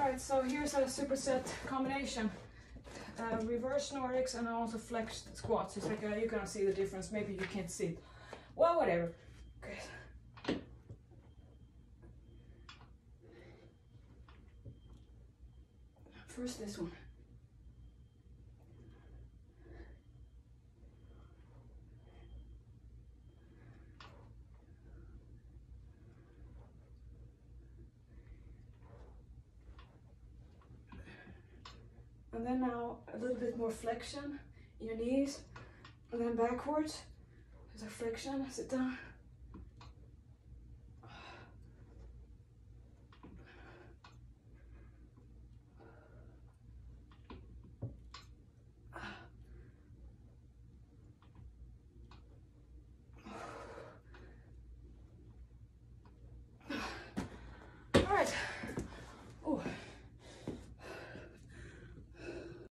Alright, so here's a superset combination. Reverse Nordics and also flexed squats. It's like you can see the difference. Maybe you can't see it. Well, whatever. Okay. First this one. And then now a little bit more flexion in your knees, and then backwards. There's a flexion, sit down.